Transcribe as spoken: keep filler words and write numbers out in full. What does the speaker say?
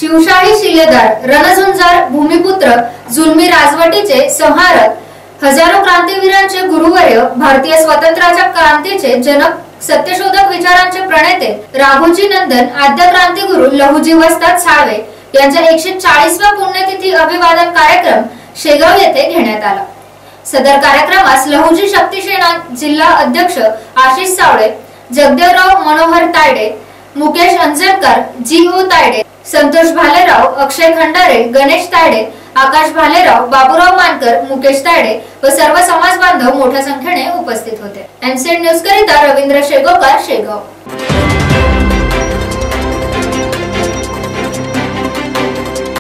शिवशाही शिलेदार रणझुंजार भूमिपुत्र जुलमी राजवटीचे संहारक हजारो क्रांतीवीरांचे गुरुवर्य भारतीय स्वातंत्र्याच्या क्रांतीचे जनक सत्यशोधक विचारांचे प्रणेते राघोजी नंदन आद्य क्रांतिगुरु लहुजी वस्ताद साळवे यांच्या एकशे चाळीसव्या पुण्यतिथी अभिवादन कार्यक्रम शेगाव येथे घेण्यात आला। सदर कार्यक्रमास लहुजी शक्ती सेना जिल्हा अध्यक्ष आशिष सावळे, जगदेवराव मनोहर तायडे, मुकेश अंजनकर, जी ओ तायडे, संतोष भालेराव, अक्षय खंडारे, गणेश तायडे, आकाश भालेराव, बाबूराव मानकर, मुकेश तायडे व सर्व समाज बांधव मोठ्या संख्येने उपस्थित होते। एमसीएन न्यूज करिता रवींद्र शेगोकार, शेगाव।